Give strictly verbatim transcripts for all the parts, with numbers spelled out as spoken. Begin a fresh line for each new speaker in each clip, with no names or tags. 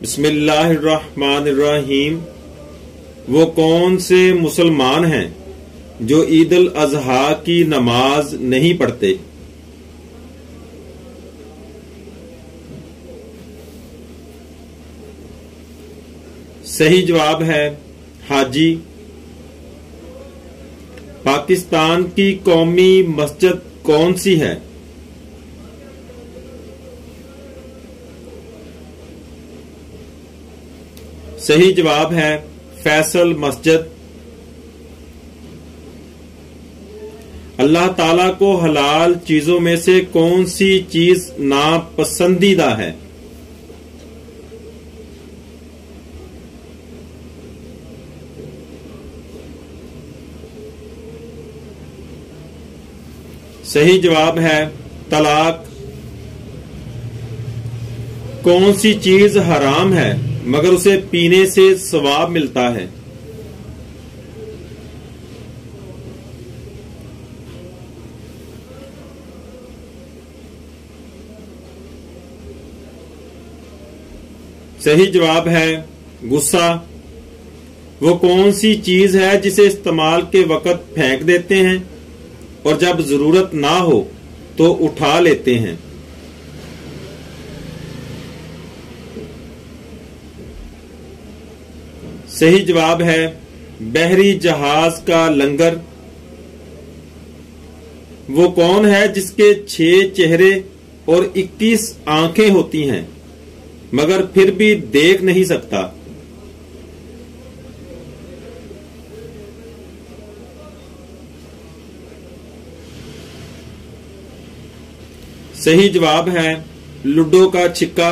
बिस्मिल्लाहिर्रहमानिर्रहीम। वो कौन से मुसलमान हैं जो ईद उल अजहा की नमाज नहीं पढ़ते? सही जवाब है हाजी। पाकिस्तान की कौमी मस्जिद कौन सी है? सही जवाब है फैसल मस्जिद। अल्लाह ताला को हलाल चीजों में से कौन सी चीज नापसंदीदा है? सही जवाब है तलाक। कौन सी चीज हराम है मगर उसे पीने से सवाब मिलता है? सही जवाब है गुस्सा। वो कौन सी चीज है जिसे इस्तेमाल के वक्त फेंक देते हैं और जब जरूरत ना हो तो उठा लेते हैं? सही जवाब है बहरी जहाज का लंगर। वो कौन है जिसके छह चेहरे और इक्कीस आंखें होती हैं मगर फिर भी देख नहीं सकता? सही जवाब है लूडो का छिक्का।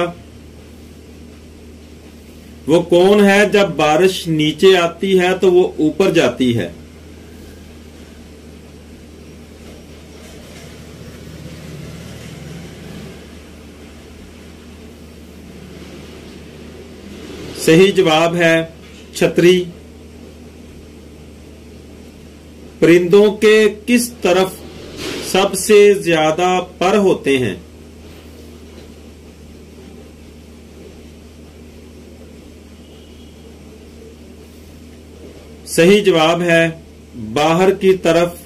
वो कौन है जब बारिश नीचे आती है तो वो ऊपर जाती है? सही जवाब है छतरी। परिंदों के किस तरफ सबसे ज्यादा पर होते हैं? सही जवाब है बाहर की तरफ।